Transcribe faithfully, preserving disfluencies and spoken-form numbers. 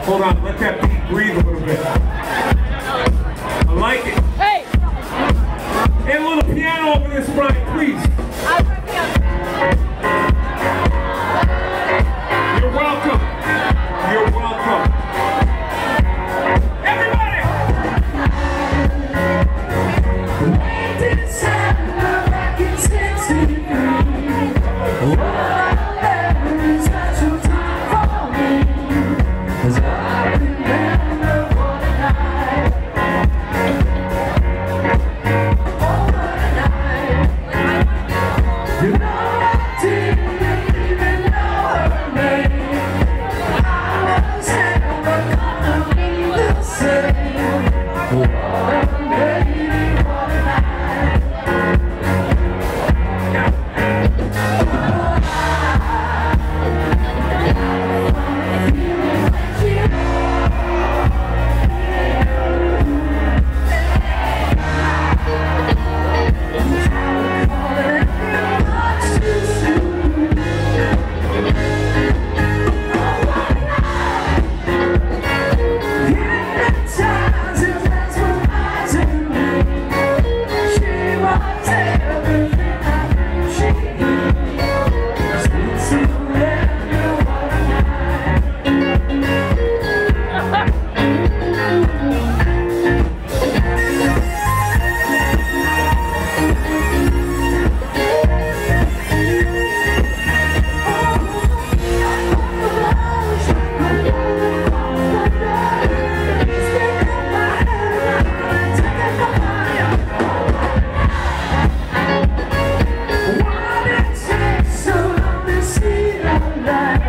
Hold on, let that beat breathe a little bit. I like it. Hey! And a little piano over this, Brian, please. You're welcome. You're welcome. Everybody! December back in sixty-three. What a memory, special time for me. As I remember what a night. Oh, what a night. You know I didn't even know her name. I was never gonna be the same. What a lady, what a night. So long to see our life.